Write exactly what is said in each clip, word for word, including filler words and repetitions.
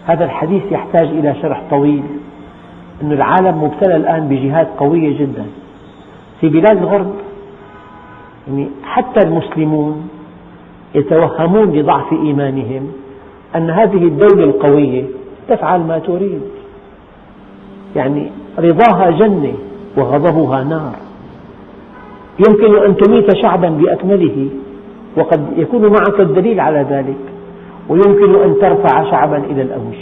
هذا الحديث يحتاج إلى شرح طويل، أن العالم مبتلى الآن بجهات قوية جدا في بلاد الغرب. يعني حتى المسلمون يتوهمون لضعف إيمانهم أن هذه الدولة القوية تفعل ما تريد، يعني رضاها جنة وغضبها نار. يمكن أن تميت شعبا بأكمله وقد يكون معك الدليل على ذلك، ويمكن أن ترفع شعبا إلى الأوج.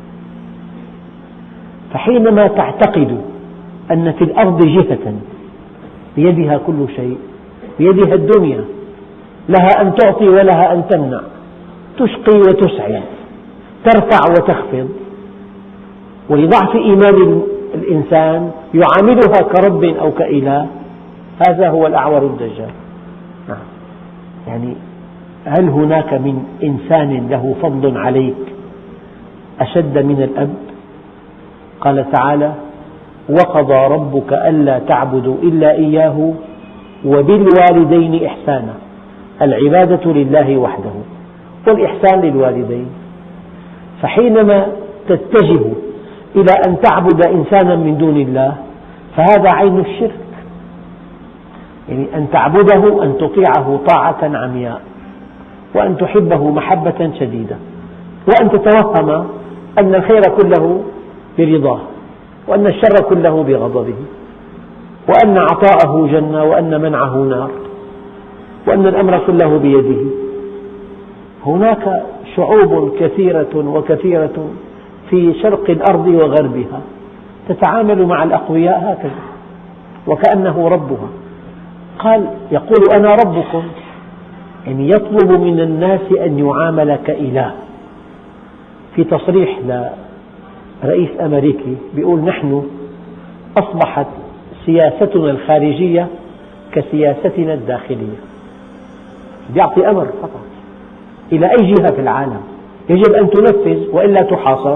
فحينما تعتقد أن في الأرض جهة بيدها كل شيء، بيدها الدنيا، لها أن تعطي ولها أن تمنع، تشقي وتسعد، ترفع وتخفض، ولضعف إيمان الإنسان يعاملها كرب أو كإله، هذا هو الأعور الدجال. يعني هل هناك من إنسان له فضل عليك أشد من الأب؟ قال تعالى: وقضى ربك ألا تعبدوا إلا إياه وبالوالدين إحسانا. العبادة لله وحده والإحسان للوالدين. فحينما تتجه إلى أن تعبد إنسانا من دون الله فهذا عين الشرك، يعني أن تعبده أن تطيعه طاعة عمياء، وأن تحبه محبة شديدة، وأن تتوهم أن الخير كله برضاه، وأن الشر كله بغضبه، وأن عطاءه جنة وأن منعه نار، وأن الأمر كله بيده. هناك شعوب كثيرة وكثيرة في شرق الأرض وغربها تتعامل مع الأقوياء هكذا وكأنه ربها. قال: يقول أنا ربكم، يعني يطلب من الناس أن يعامل كإله. في تصريح لرئيس أمريكي يقول: نحن أصبحت سياستنا الخارجية كسياستنا الداخلية. يعطي أمر فقط إلى أي جهة في العالم يجب أن تنفذ وإلا تحاصر.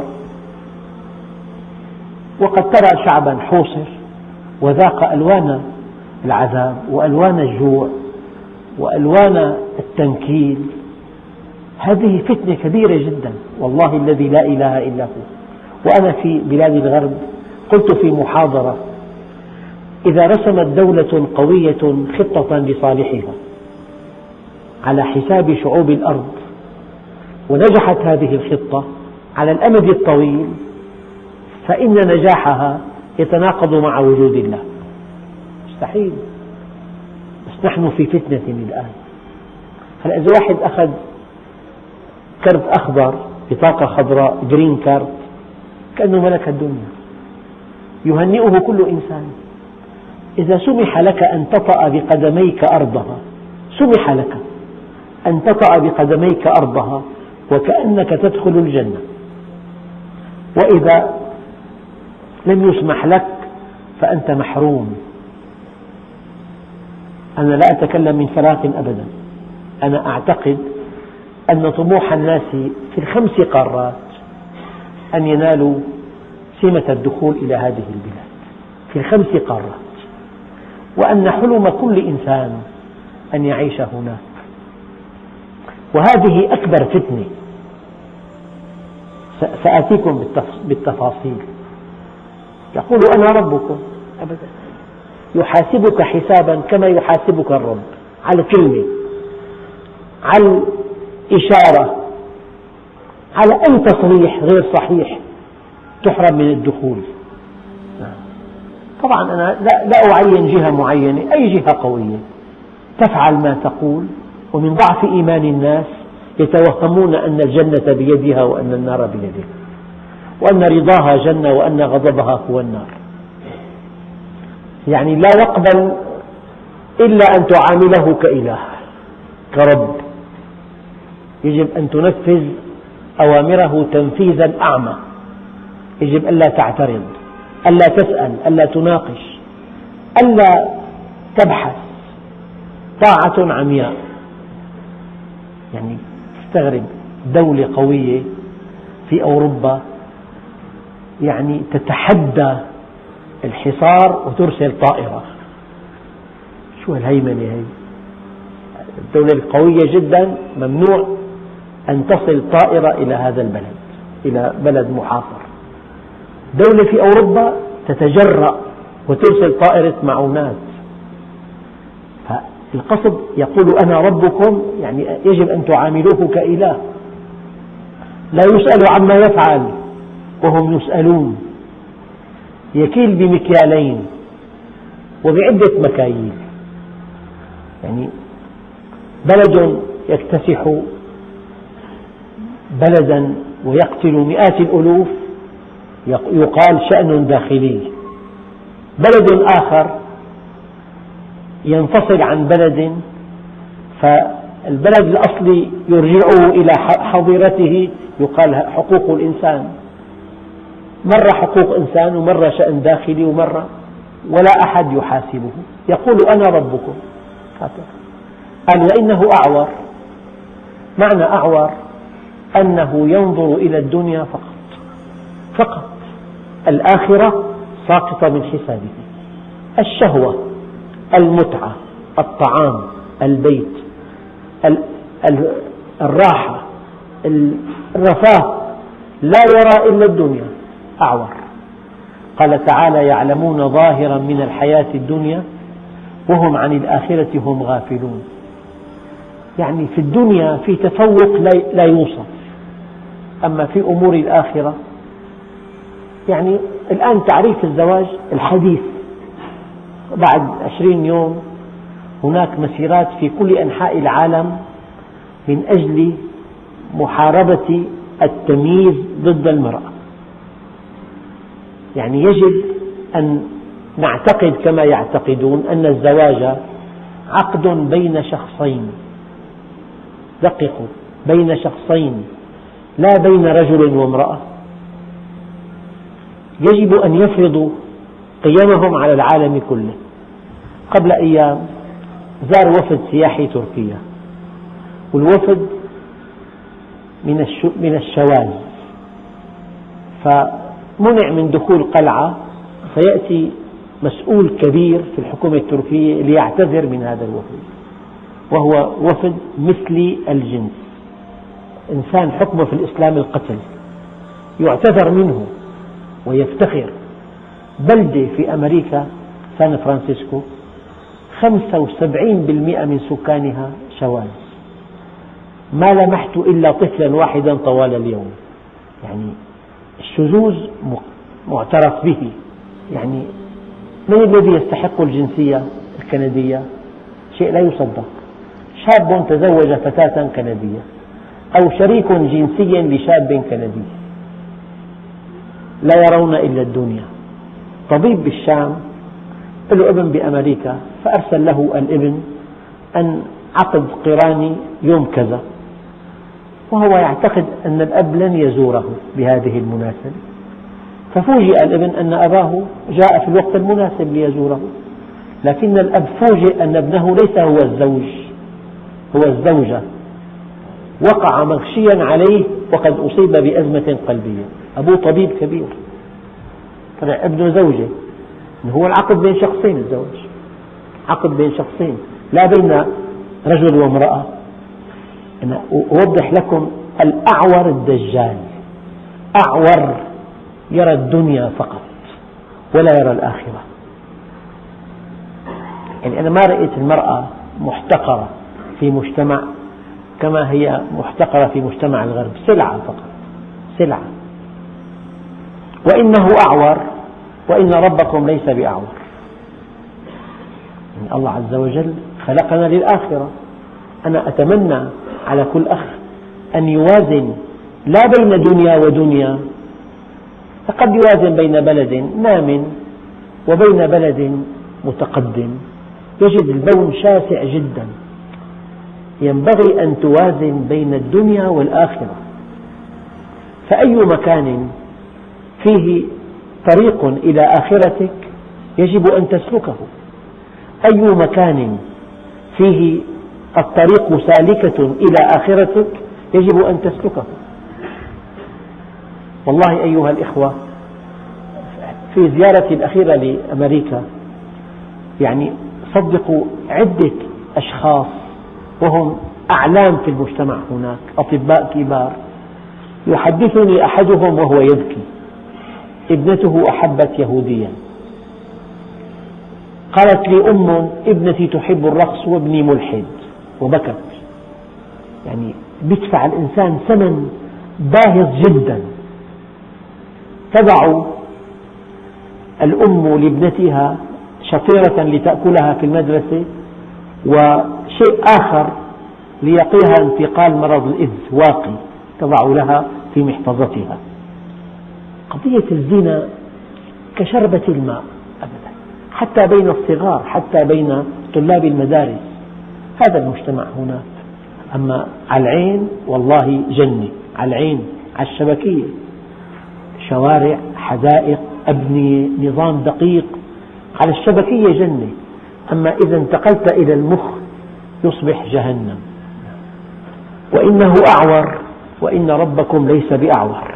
وقد ترى شعبا حوصر وذاق ألوان العذاب وألوان الجوع وألوان التنكيل. هذه فتنة كبيرة جدا، والله الذي لا إله إلا هو. وأنا في بلاد الغرب قلت في محاضرة: إذا رسمت دولة قوية خطة لصالحها على حساب شعوب الأرض ونجحت هذه الخطة على الأمد الطويل فإن نجاحها يتناقض مع وجود الله، مستحيل. بس نحن في فتنة الآن. هلأ إذا واحد أخذ كرت أخضر، بطاقة خضراء، جرين كارت، كأنه ملك الدنيا، يهنئه كل إنسان. إذا سمح لك أن تطأ بقدميك أرضها، سمح لك أن تطأ بقدميك أرضها وكأنك تدخل الجنة. وإذا لم يسمح لك فأنت محروم. أنا لا أتكلم من فراغ أبدا، أنا أعتقد أن طموح الناس في الخمس قارات أن ينالوا سمة الدخول إلى هذه البلاد في الخمس قارات، وأن حلم كل إنسان أن يعيش هناك. وهذه أكبر فتنة، سآتيكم بالتفاصيل. يقول: أنا ربكم، أبدا. يحاسبك حسابا كما يحاسبك الرب، على كلمة، على إشارة، على أي تصريح غير صحيح تحرم من الدخول. طبعا أنا لا أعين جهة معينة، أي جهة قوية تفعل ما تقول، ومن ضعف إيمان الناس يتوهمون أن الجنة بيدها وأن النار بيدها، وأن رضاها جنة وأن غضبها هو النار. يعني لا يقبل إلا أن تعامله كإله، كرب. يجب أن تنفذ أوامره تنفيذا أعمى. يجب ألا تعترض، ألا تسأل، ألا تناقش، ألا تبحث، طاعة عمياء. يعني تستغرب دولة قوية في أوروبا يعني تتحدى الحصار وترسل طائرة. شو هالهيمنة هي؟ الدولة القوية جدا ممنوع أن تصل طائرة إلى هذا البلد، إلى بلد محاصر. دولة في أوروبا تتجرأ وترسل طائرة معونات، فالقصد يقول أنا ربكم، يعني يجب أن تعاملوه كإله، لا يسأل عما يفعل وهم يسألون، يكيل بمكيالين وبعدة مكاييل. يعني بلد يكتسح بلدا ويقتل مئات الألوف يقال شأن داخلي، بلد آخر ينفصل عن بلد فالبلد الأصلي يرجعه إلى حظيرته يقال حقوق الإنسان، مرة حقوق إنسان ومرة شأن داخلي ومرة، ولا أحد يحاسبه، يقول أنا ربكم. قال وإنه أعور، معنى أعور أنه ينظر إلى الدنيا فقط فقط، الآخرة ساقطة من حسابه. الشهوة، المتعة، الطعام، البيت، الراحة، الرفاه، لا يرى إلا الدنيا، أعور. قال تعالى يعلمون ظاهرا من الحياة الدنيا وهم عن الآخرة هم غافلون. يعني في الدنيا في تفوق لا يوصف، أما في أمور الآخرة، يعني الآن تعريف الزواج الحديث بعد عشرين يوم هناك مسيرات في كل أنحاء العالم من أجل محاربة التمييز ضد المرأة. يعني يجب أن نعتقد كما يعتقدون أن الزواج عقد بين شخصين، دققوا، بين شخصين لا بين رجل وامرأة، يجب أن يفرضوا قيمهم على العالم كله. قبل أيام زار وفد سياحي تركيا، والوفد من الشواذ، فمنع من دخول قلعة، فيأتي مسؤول كبير في الحكومة التركية ليعتذر من هذا الوفد، وهو وفد مثلي الجنس، إنسان حكمه في الإسلام القتل، يعتذر منه ويفتخر. بلدة في أمريكا سان فرانسيسكو خمسة وسبعين بالمئة من سكانها شواذ، ما لمحت إلا طفلا واحدا طوال اليوم. يعني الشذوذ معترف به. يعني من الذي يستحق الجنسية الكندية؟ شيء لا يصدق. شاب تزوج فتاة كندية أو شريك جنسي لشاب كندي، لا يرون إلا الدنيا. طبيب بالشام له ابن بأمريكا، فأرسل له الابن أن عقد قراني يوم كذا، وهو يعتقد أن الأب لن يزوره بهذه المناسبة، ففوجئ الابن أن أباه جاء في الوقت المناسب ليزوره، لكن الأب فوجئ أن ابنه ليس هو الزوج، هو الزوجة، وقع مغشيا عليه وقد أصيب بأزمة قلبية. أبوه طبيب كبير، طلع ابنه زوجة. هو العقد بين شخصين، الزواج عقد بين شخصين لا بين رجل وامرأة. أنا أوضح لكم الأعور الدجال، أعور يرى الدنيا فقط ولا يرى الآخرة. يعني أنا ما رأيت المرأة محتقرة في مجتمع كما هي محتقرة في مجتمع الغرب، سلعة فقط، سلعة. وإنه أعور وإن ربكم ليس بأعور. يعني الله عز وجل خلقنا للآخرة. أنا أتمنى على كل أخ أن يوازن لا بين دنيا ودنيا، فقد يوازن بين بلد نام وبين بلد متقدم، يجد البون شاسع جدا. ينبغي أن توازن بين الدنيا والآخرة، فأي مكان فيه طريق إلى آخرتك يجب أن تسلكه، أي مكان فيه الطريق سالكة إلى آخرتك يجب أن تسلكه. والله أيها الإخوة، في زيارتي الأخيرة لأمريكا يعني صدقوا عدة أشخاص وهم أعلام في المجتمع هناك، أطباء كبار، يحدثني أحدهم وهو يبكي، ابنته أحبت يهوديا، قالت لي أم ابنتي تحب الرقص وابني ملحد، وبكت. يعني يدفع الإنسان ثمن باهظ جدا. تضع الأم لابنتها شطيرة لتأكلها في المدرسة وشيء آخر ليقيها انتقال مرض الإيدز واقي تضع لها في محفظتها. قضية الزنا كشربة الماء أبدا، حتى بين الصغار، حتى بين طلاب المدارس. هذا المجتمع هناك. أما على العين والله جنة، على العين، على الشبكية، شوارع، حدائق، أبنية، نظام دقيق، على الشبكية جنة. أما إذا انتقلت إلى المخ يصبح جهنم. وإنه أعور وإن ربكم ليس بأعور،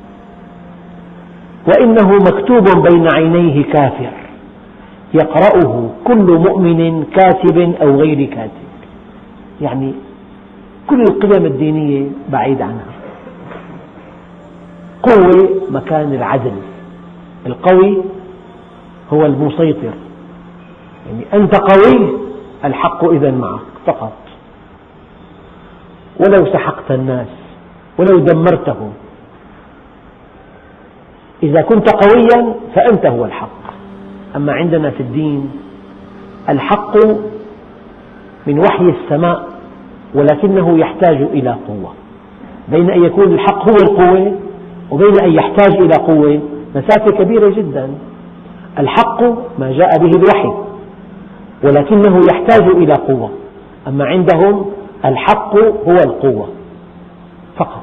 وإنه مكتوب بين عينيه كافر يقرأه كل مؤمن كاتب أو غير كاتب. يعني كل القيم الدينية بعيد عنها. قوة مكان العدل، القوي هو المسيطر. يعني أنت قوي، الحق إذن معك فقط، ولو سحقت الناس ولو دمرتهم، إذا كنت قويا فأنت هو الحق. أما عندنا في الدين الحق من وحي السماء، ولكنه يحتاج إلى قوة. بين أن يكون الحق هو القوة وبين أن يحتاج إلى قوة مسافة كبيرة جدا. الحق ما جاء به الوحي، ولكنه يحتاج إلى قوة. أما عندهم الحق هو القوة فقط.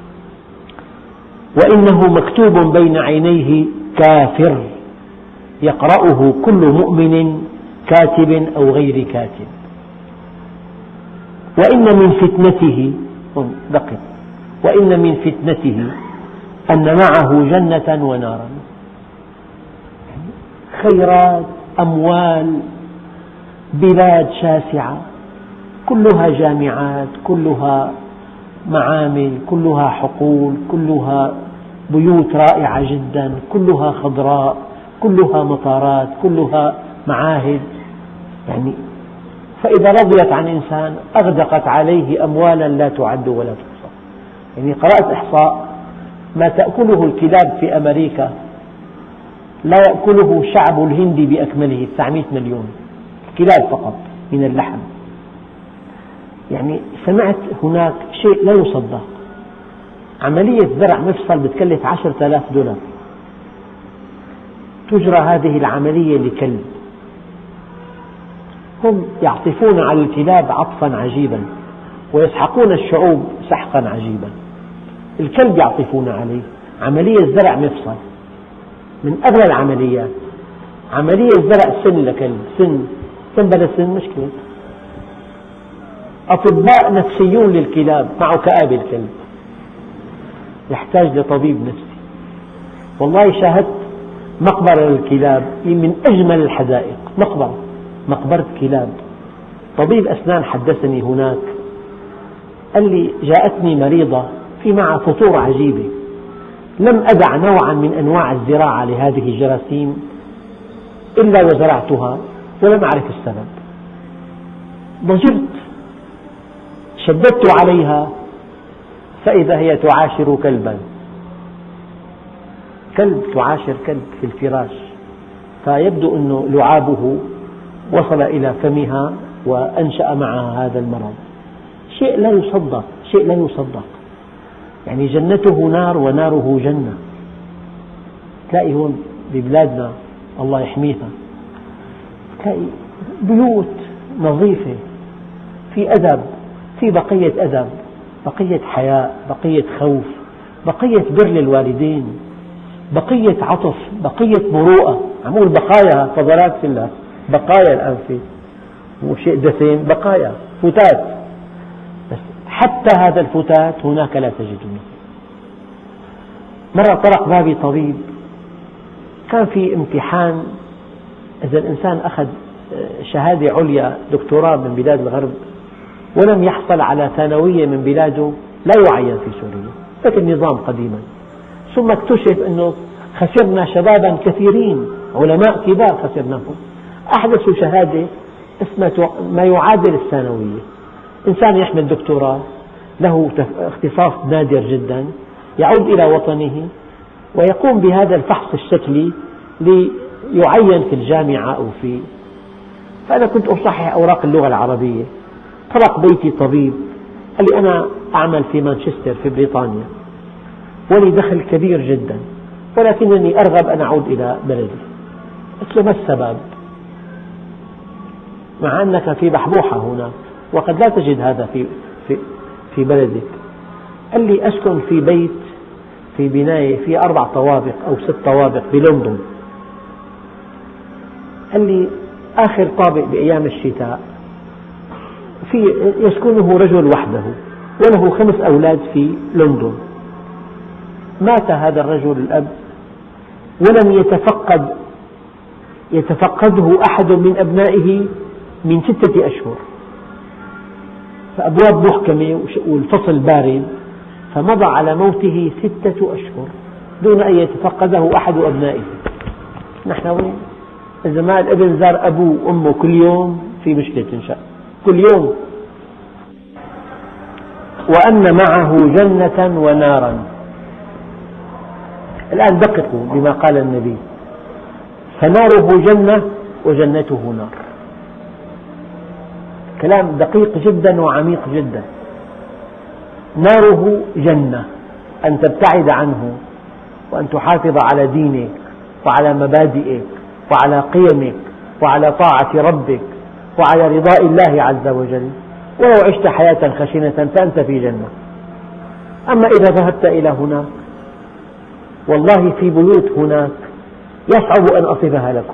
وإنه مكتوب بين عينيه كافر يقرأه كل مؤمن كاتب أو غير كاتب. وإن من فتنته دقق وإن من فتنته أن معه جنة ونارا. خيرات، أموال، بلاد شاسعة كلها جامعات، كلها معامل، كلها حقول، كلها بيوت رائعة جدا، كلها خضراء، كلها مطارات، كلها معاهد. يعني فإذا رضيت عن إنسان أغدقت عليه أموالا لا تعد ولا تحصى. يعني قرأت إحصاء ما تأكله الكلاب في أمريكا لا يأكله الشعب الهندي بأكمله، تسعمئة مليون كلاب فقط من اللحم. يعني سمعت هناك شيء لا يصدق، عملية زرع مفصل بتكلف عشرة آلاف دولار. تجرى هذه العملية لكلب، هم يعطفون على الكلاب عطفا عجيبا ويسحقون الشعوب سحقا عجيبا. الكلب يعطفون عليه. عملية زرع مفصل من أغلى العمليات. عملية زرع سن لكلب، سن سن بلا سن مشكلة. أطباء نفسيون للكلاب، معه كآبة الكلب، يحتاج لطبيب نفسي. والله شاهدت مقبرة للكلاب من أجمل الحدائق، مقبرة مقبرة كلاب. طبيب أسنان حدثني هناك، قال لي جاءتني مريضة في معها فطور عجيبة، لم أدع نوعا من أنواع الزراعة لهذه الجراثيم إلا وزرعتها ولم أعرف السبب. ضجرت، شددت عليها فإذا هي تعاشر كلبا، كلب تعاشر كلب في الفراش، فيبدو أن لعابه وصل إلى فمها وأنشأ معها هذا المرض. شيء لا يصدق، شيء لا يصدق. يعني جنته نار وناره جنة. تلاقي هون ببلادنا الله يحميها، تلاقي بيوت نظيفة في أدب، في بقية أدب، بقية حياء، بقية خوف، بقية بر للوالدين، بقية عطف، بقية مروءة. عمول بقايا فضلات كلها، بقايا الآن في مو شيء دسم، بقايا فتات، بس حتى هذا الفتات هناك لا تجدونه. مرة طرق بابي طبيب، كان في امتحان إذا الإنسان أخذ شهادة عليا دكتوراه من بلاد الغرب ولم يحصل على ثانوية من بلاده لا يعين في سوريا. هيك النظام قديما. ثم اكتشف أنه خسرنا شبابا كثيرين، علماء كبار خسرناهم، أحدثوا شهادة اسمها ما يعادل الثانوية. إنسان يحمل دكتوراه له اختصاص نادر جدا، يعود إلى وطنه ويقوم بهذا الفحص الشكلي ليعين في الجامعة أو في. فأنا كنت أصحح أوراق اللغة العربية، طرق بيتي طبيب قال لي أنا أعمل في مانشستر في بريطانيا ولي دخل كبير جدا، ولكنني أرغب أن أعود إلى بلدي. قلت له ما السبب؟ مع أنك في بحبوحة هنا وقد لا تجد هذا في, في, في بلدك. قال لي أسكن في بيت في بناية في أربع طوابق أو ست طوابق بلندن. قال لي آخر طابق بأيام الشتاء في يسكنه رجل وحده وله خمس أولاد في لندن. مات هذا الرجل الأب ولم يتفقد يتفقده أحد من أبنائه من ستة أشهر، فأبواب محكمة والفصل بارد، فمضى على موته ستة أشهر دون أن يتفقده أحد أبنائه. نحن وين؟ إذا ما الابن زار أبوه وأمه كل يوم في مشكلة تنشأ كل يوم. وأن معه جنة ونارا. الآن دققوا بما قال النبي، فناره جنة وجنته نار. كلام دقيق جدا وعميق جدا. ناره جنة، أن تبتعد عنه وأن تحافظ على دينك وعلى مبادئك وعلى قيمك وعلى طاعة ربك وعلى رضاء الله عز وجل، ولو عشت حياة خشنة فأنت في جنة. أما إذا ذهبت إلى هناك، والله في بيوت هناك يصعب أن أصفها لكم.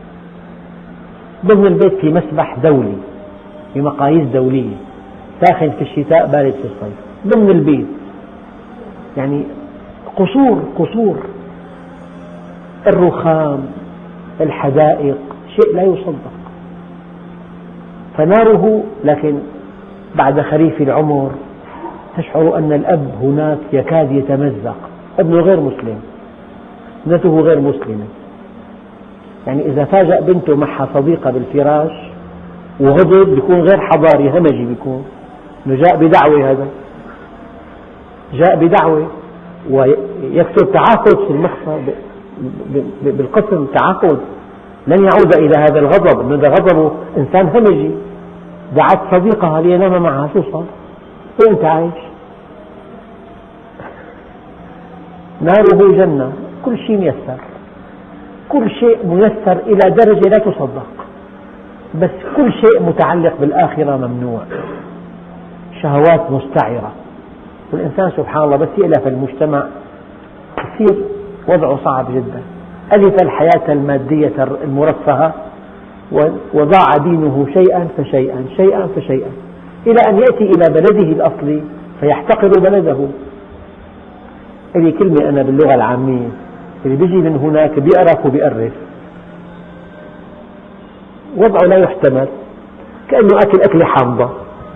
ضمن البيت في مسبح دولي بمقاييس دولية، ساخن في الشتاء بارد في الصيف، ضمن البيت، يعني قصور قصور، الرخام، الحدائق، شيء لا يصدق. فناره، لكن بعد خريف العمر تشعر أن الأب هناك يكاد يتمزق، ابنه غير مسلم، ابنته غير مسلمة، يعني إذا فاجأ بنته معها صديقة بالفراش وغضب بيكون غير حضاري، همجي بيكون، إنه جاء بدعوة، هذا جاء بدعوة ويكتب تعاقد في المخفى بالقسم، تعاقد لن يعود إلى هذا الغضب، إنه هذا غضبه إنسان همجي، دعت صديقها لينام معها، شو صار؟ وين أنت عايش؟ ناره جنة، كل شيء ميسر، كل شيء ميسر إلى درجة لا تصدق، بس كل شيء متعلق بالآخرة ممنوع، شهوات مستعرة. والإنسان سبحان الله بس يألف المجتمع يصير وضعه صعب جدا. ألف الحياة المادية المرفهة وضاع دينه شيئا فشيئا شيئا فشيئا، إلى أن يأتي إلى بلده الأصلي فيحتقر بلده. هذه كلمة أنا باللغة العامية، اللي بيجي من هناك بيقرف وبيقرف، وضعه لا يحتمل، كأنه أكل أكلة حامضة،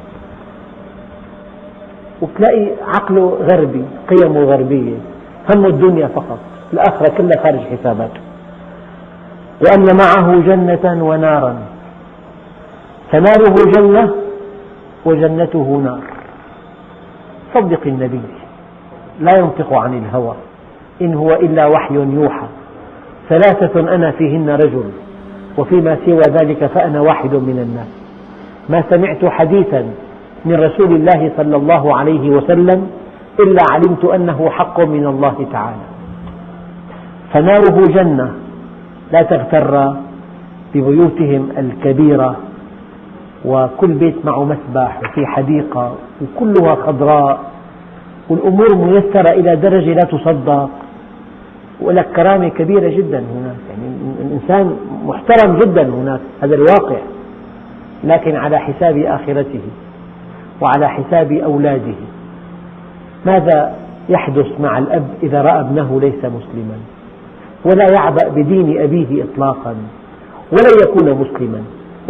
وتلاقي عقله غربي، قيمه غربية، همه الدنيا فقط، الآخرة كلها خارج حساباته. وأن معه جنة ونارا، فناره جنة وجنته نار. صدق النبي، لا ينطق عن الهوى، إن هو إلا وحي يوحى، ثلاثة أنا فيهن رجل، وفيما سوى ذلك فأنا واحد من الناس، ما سمعت حديثا من رسول الله صلى الله عليه وسلم إلا علمت أنه حق من الله تعالى. فناره جنة، لا تغتر ببيوتهم الكبيرة وكل بيت معه مسبح وفي حديقة وكلها خضراء والأمور ميسرة إلى درجة لا تصدق، ولك كرامة كبيرة جدا هناك، يعني الإنسان محترم جدا هناك، هذا الواقع، لكن على حساب آخرته وعلى حساب أولاده. ماذا يحدث مع الأب إذا رأى ابنه ليس مسلما ولا يعبأ بدين أبيه إطلاقا ولن يكون مسلما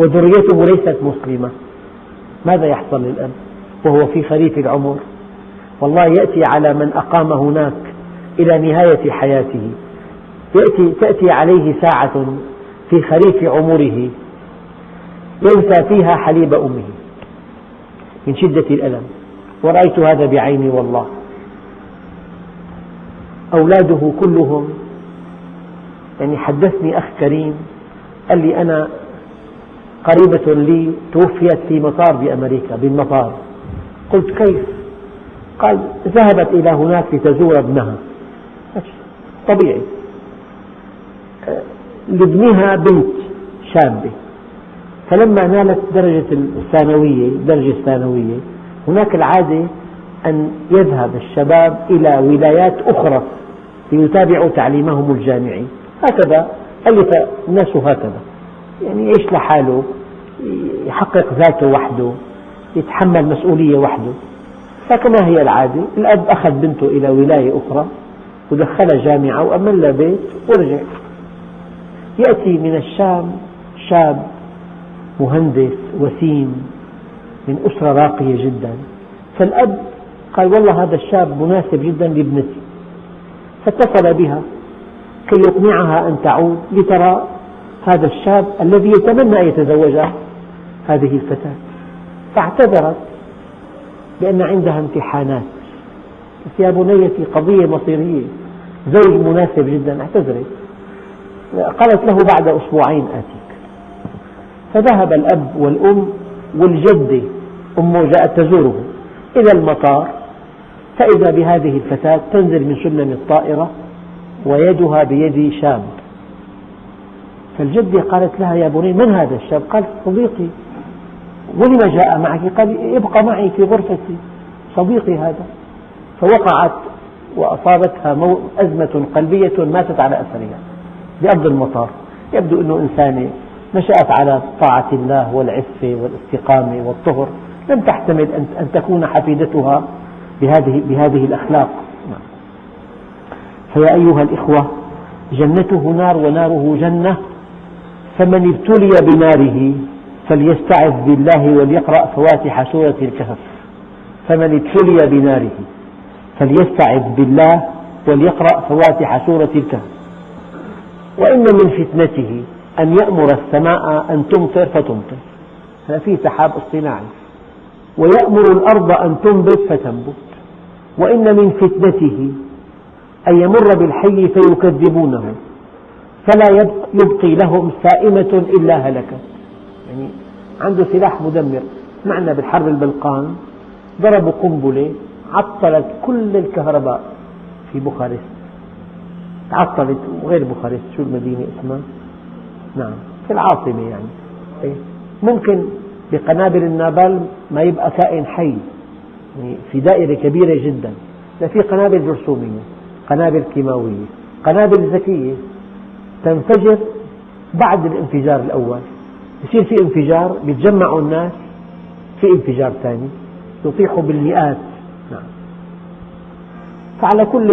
وذريته ليست مسلمة؟ ماذا يحصل للأب وهو في خريف العمر والله يأتي على من أقام هناك إلى نهاية حياته، يأتي تأتي عليه ساعة في خريف عمره ينسى فيها حليب أمه من شدة الألم، ورأيت هذا بعيني والله. أولاده كلهم، يعني حدثني أخ كريم قال لي أنا قريبة لي توفيت في مطار بأمريكا بالمطار. قلت كيف؟ قال ذهبت إلى هناك لتزور ابنها، طبيعي، لابنها بنت شابة، فلما نالت درجة الثانوية درجة الثانوية هناك العادة أن يذهب الشباب إلى ولايات أخرى ليتابعوا تعليمهم الجامعي، هكذا ألف الناس هكذا، يعني يعيش لحاله، يحقق ذاته وحده، يتحمل مسؤولية وحده. فكما هي العادة الأب أخذ بنته إلى ولاية أخرى ودخلها جامعة وأمن لها بيت ورجع. يأتي من الشام شاب مهندس وسيم من أسرة راقية جدا، فالأب قال والله هذا الشاب مناسب جدا لابنتي، فاتصل بها كي يقنعها أن تعود لترى هذا الشاب الذي يتمنى أن يتزوجها هذه الفتاة. فاعتذرت بأن عندها امتحانات، يا بنيتي قضية مصيرية، زوج مناسب جدا، اعتذرت. قالت له بعد أسبوعين آتيك. فذهب الأب والأم والجدة أمه جاءت تزوره إلى المطار، فإذا بهذه الفتاة تنزل من سلم الطائرة ويدها بيد شاب. فالجدة قالت لها يا بني من هذا الشاب؟ قالت صديقي. ولما جاء معك؟ قال يبقى معي في غرفتي، صديقي هذا. فوقعت وأصابتها أزمة قلبية ماتت على أثرها بأرض المطار. يبدو أنه إنسانة نشأت على طاعة الله والعفة والاستقامة والطهر، لم تحتمل أن تكون حفيدتها بهذه, بهذه الأخلاق. فيا أيها الإخوة، جنته نار وناره جنة، فمن ابتلي بناره فليستعذ بالله وليقرأ فواتح سورة الكهف. فمن ابتلي بناره فليستعذ بالله وليقرأ فواتح سورة الكهف. وإن من فتنته أن يأمر السماء أن تمطر فتمطر، هذا فيه سحاب اصطناعي، ويأمر الأرض أن تنبت فتنبت. وإن من فتنته أن يمر بالحي فيكذبونه فلا يبقي لهم سائمة إلا هلكت. يعني عنده سلاح مدمر. معنا بالحرب البلقان ضربوا قنبلة عطلت كل الكهرباء في بوخارست، تعطلت، وغير بوخارست شو المدينة اسمها؟ نعم في العاصمة. يعني ممكن بقنابل النابال ما يبقى كائن حي، يعني في دائرة كبيرة جدا. لا، في قنابل جرثومية، قنابل كيماوية، قنابل ذكية تنفجر بعد الانفجار الأول. يصير في انفجار، بيتجمعوا الناس، في انفجار ثاني يطيح بالمئات. نعم. فعلى كل،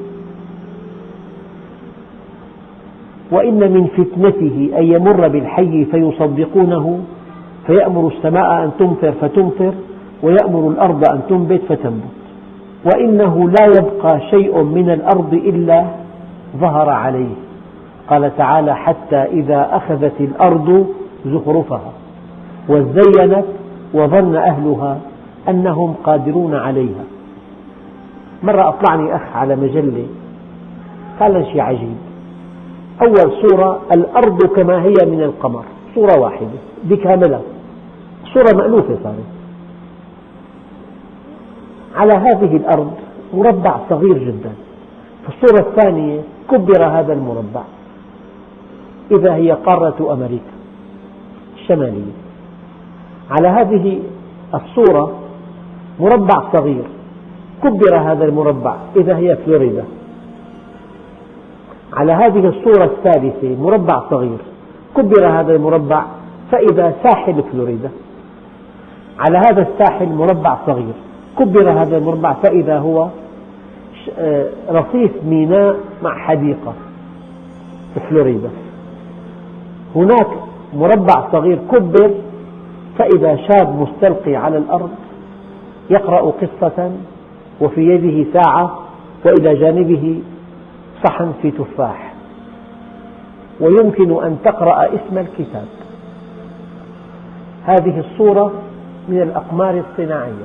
وإن من فتنته أن يمر بالحي فيصدقونه فيأمر السماء أن تمطر فتمطر ويأمر الأرض أن تنبت فتنبت. وإنه لا يبقى شيء من الأرض إلا ظهر عليه. قال تعالى حتى إذا أخذت الأرض زخرفها وزينت وظن أهلها أنهم قادرون عليها. مرة أطلعني أخ على مجلة قال شيء عجيب. أول صورة الأرض كما هي من القمر، صورة واحدة بكاملها، صورة مألوفة صارت. على هذه الأرض مربع صغير جدا. في الصورة الثانية كبر هذا المربع، إذا هي قارة أمريكا الشمالية. على هذه الصورة مربع صغير، كبر هذا المربع، إذا هي فلوريدا. على هذه الصورة الثالثة مربع صغير، كبر هذا المربع، فإذا ساحل فلوريدا. على هذا الساحل مربع صغير، كبر هذا المربع، فإذا هو رصيف ميناء مع حديقة في فلوريدا. هناك مربع صغير كبر، فإذا شاب مستلقي على الأرض يقرأ قصة وفي يده ساعة وإلى جانبه صحن في تفاح، ويمكن أن تقرأ اسم الكتاب. هذه الصورة من الأقمار الصناعية،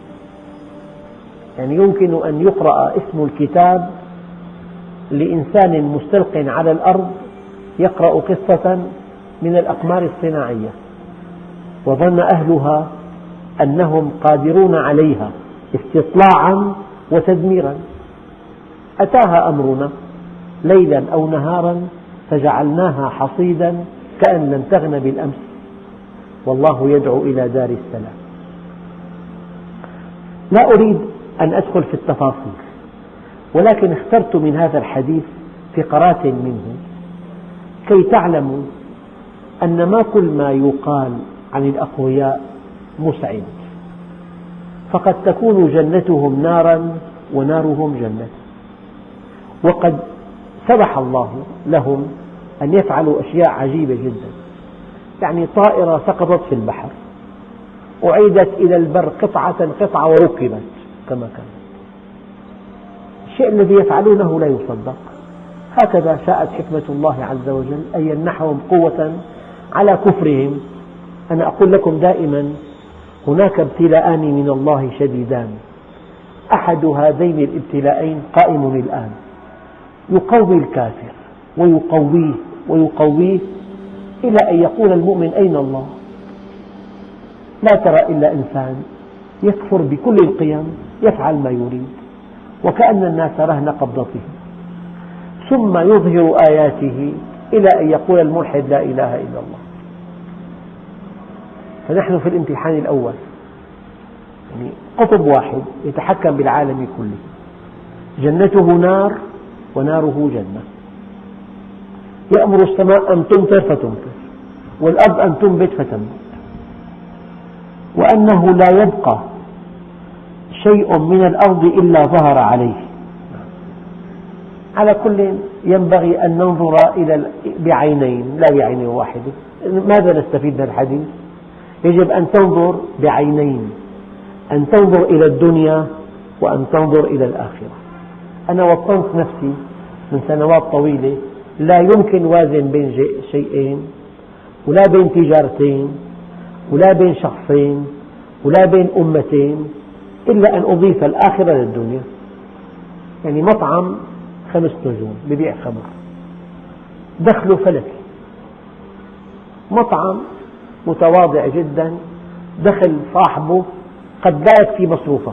يعني يمكن أن يقرأ اسم الكتاب لإنسان مستلق على الأرض يقرأ قصة من الأقمار الصناعية، وظن أهلها أنهم قادرون عليها استطلاعا وتدميرا. أتاها أمرنا ليلا أو نهارا فجعلناها حصيدا كأن لم تغن بالأمس، والله يدعو إلى دار السلام. لا أريد أن أدخل في التفاصيل، ولكن اخترت من هذا الحديث فقرات منه كي تعلموا أن ما كل ما يقال عن الأقوياء مسعد، فقد تكون جنتهم نارا ونارهم جنة، وقد سمح الله لهم أن يفعلوا أشياء عجيبة جدا. يعني طائرة سقطت في البحر أعيدت إلى البر قطعة قطعة وركبت كما كان. الشيء الذي يفعلونه لا يصدق. هكذا شاءت حكمة الله عز وجل أن يمنحهم قوة على كفرهم. أنا أقول لكم دائما هناك ابتلاءان من الله شديدان، أحد هذين الابتلاءين قائم الآن، يقوي الكافر ويقويه ويقويه إلى أن يقول المؤمن أين الله؟ لا ترى إلا إنسان يكفر بكل القيم يفعل ما يريد وكأن الناس رهن قبضته، ثم يظهر آياته إلى أن يقول الملحد لا إله إلا الله. فنحن في الامتحان الأول، يعني قطب واحد يتحكم بالعالم كله، جنته نار وناره جنة، يأمر السماء أن تمطر فتمطر والأرض أن تنبت فتنبت، وأنه لا يبقى شيء من الأرض إلا ظهر عليه. على كل ينبغي أن ننظر إلى بعينين لا بعين واحدة. ماذا نستفيد من الحديث؟ يجب أن تنظر بعينين، أن تنظر إلى الدنيا وأن تنظر إلى الآخرة. أنا وطنت نفسي من سنوات طويلة لا يمكن وازن بين شيئين، ولا بين تجارتين، ولا بين شخصين، ولا بين أمتين، إلا أن أضيف الآخرة للدنيا. يعني مطعم خمس نجوم ببيع خمر دخله فلكي، مطعم متواضع جدا دخل صاحبه قد لا يكفي مصروفه.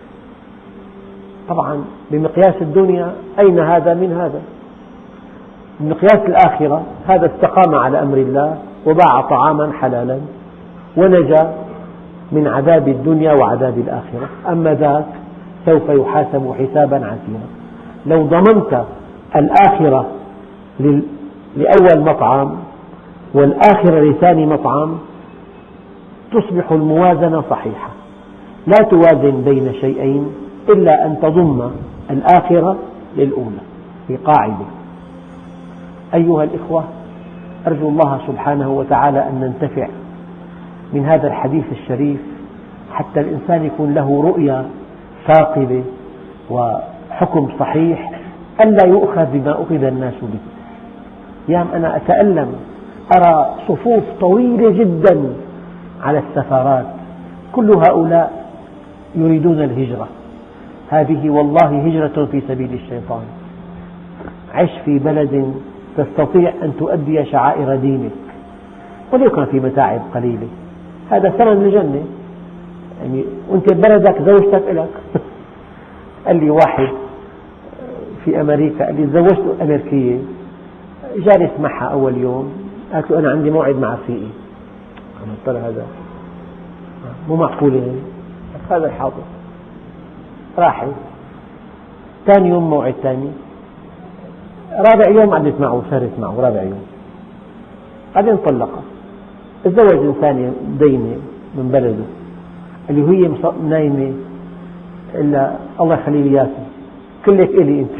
طبعا بمقياس الدنيا أين هذا من هذا؟ بمقياس الآخرة هذا استقام على أمر الله وباع طعاما حلالا ونجا من عذاب الدنيا وعذاب الآخرة، أما ذاك سوف يحاسب حسابا عسيرا. لو ضمنت الآخرة لأول مطعم والآخرة لثاني مطعم تصبح الموازنة صحيحة. لا توازن بين شيئين إلا أن تضم الآخرة للأولى في قاعدة. أيها الإخوة، أرجو الله سبحانه وتعالى أن ننتفع من هذا الحديث الشريف حتى الإنسان يكون له رؤية ثاقبة وحكم صحيح، ألا يؤخذ بما أخذ الناس به. أيام أنا أتألم أرى صفوف طويلة جدا على السفارات، كل هؤلاء يريدون الهجرة. هذه والله هجرة في سبيل الشيطان. عش في بلد تستطيع أن تؤدي شعائر دينك ولو كان في متاعب قليلة، هذا ثمن الجنة. يعني وأنت ببلدك زوجتك إلك. قال لي واحد في أمريكا، قال لي تزوجت أمريكية، جالس معها أول يوم قالت له أنا عندي موعد مع رفيقي. قلت له هذا مو معقولة، هذا الحاضر. راحت ثاني يوم موعد ثاني، رابع يوم قعدت معه سهرت معه رابع يوم، بعدين طلقها. تزوج إنسانة دينة من بلده اللي هي نايمة إلا الله يخلي لي إياك كلك إلي أنت.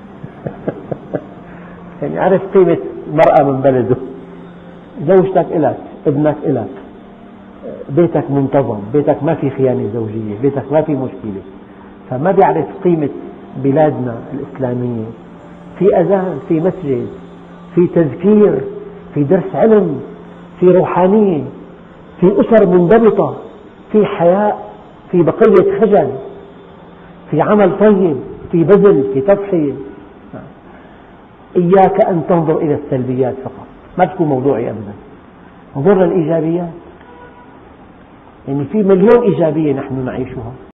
يعني عرف قيمة المرأة من بلده. زوجتك إلك، ابنك إلك، بيتك منتظم، بيتك ما في خيانة زوجية، بيتك ما في مشكلة. فما بيعرف قيمة بلادنا الإسلامية. في أذان، في مسجد، في تذكير، في درس علم، في روحانية، في أسر منضبطة، في حياء، في بقية خجل، في عمل طيب، في بذل، في تضحية. إياك أن تنظر إلى السلبيات فقط، ما تكون موضوعي أبدا، انظر للإيجابيات. يعني في مليون إيجابية نحن نعيشها.